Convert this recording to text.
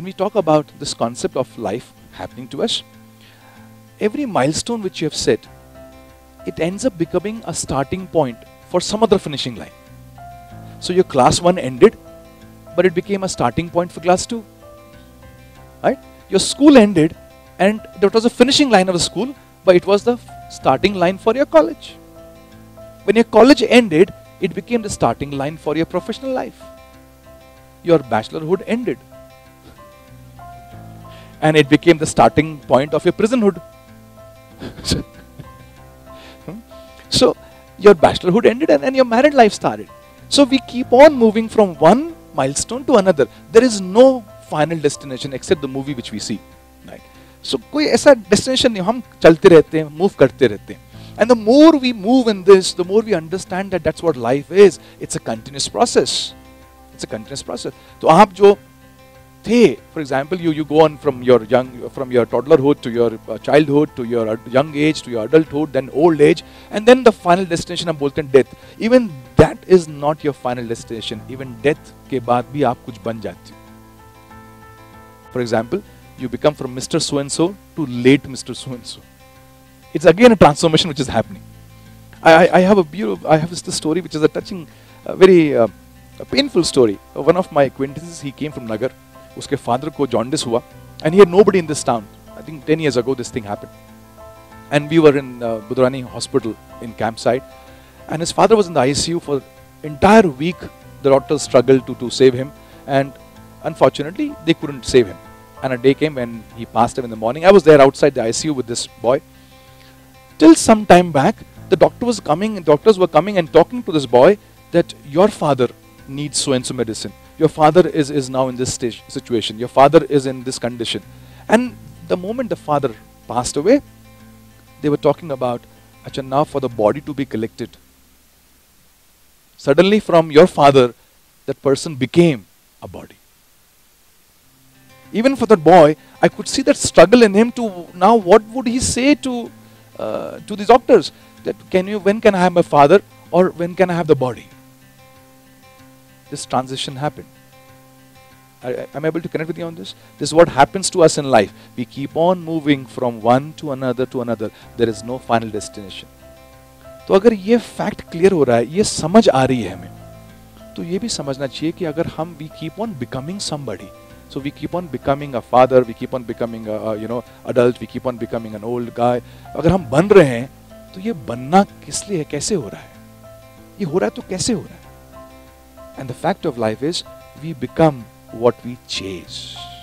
we talk about this concept of life happening to us, every milestone which you have set, it ends up becoming a starting point for some other finishing line. So your class 1 ended, but it became a starting point for class 2. Right? Your school ended, and that was a finishing line of the school, but it was the starting line for your college. When your college ended, it became the starting line for your professional life. Your bachelorhood ended, and it became the starting point of your prisonhood. So your bachelorhood ended, and then your married life started. So we keep on moving from one milestone to another. There is no final destination except the movie which we see. Right? So कोई ऐसा destination नहीं, हम चलते रहते हैं, move करते रहते हैं. And the more we move in this, the more we understand that that's what life is. It's a continuous process. It's a continuous process. तो आप जो थे, for example, you go on from your toddlerhood to your childhood to your young age to your adulthood, then old age, and then the final destination हम बोलते हैं death. Even that is not your final destination. Even death के बाद भी आप कुछ बन जाते हो. For example, you become from Mr. So-and-so to late Mr. So-and-so. It's again a transformation which is happening. I have this story which is a touching, very painful story. One of my acquaintances, he came from Nagar. Uske father ko jaundice hua, and he had nobody in this town. I think 10 years ago this thing happened. And we were in Budurani hospital in campsite, and his father was in the ICU for entire week. The doctors struggled to save him, and unfortunately they couldn't save him. And a day came when he passed away in the morning. I was there outside the ICU with this boy. Till some time back, the doctors were coming and talking to this boy that your father needs so-and-so medicine. Your father is now in this situation. Your father is in this condition. And the moment the father passed away, they were talking about, Acha, now for the body to be collected. Suddenly from your father, that person became a body. Even for that boy, I could see that struggle in him to now what would he say to these doctors? That when can I have my father, or when can I have the body? This transition happened. I'm able to connect with you on this? This is what happens to us in life. We keep on moving from one to another to another. There is no final destination. तो अगर ये fact clear हो रहा है, ये समझ आ रही है हमें, तो ये भी समझना चाहिए कि अगर हम we keep on becoming somebody. So we keep on becoming a father, we keep on becoming a adult, we keep on becoming an old guy. अगर हम बन रहे हैं, तो ये बनना किस लिए है, कैसे हो रहा है? ये हो रहा है तो कैसे हो रहा है? And the fact of life is, we become what we chase.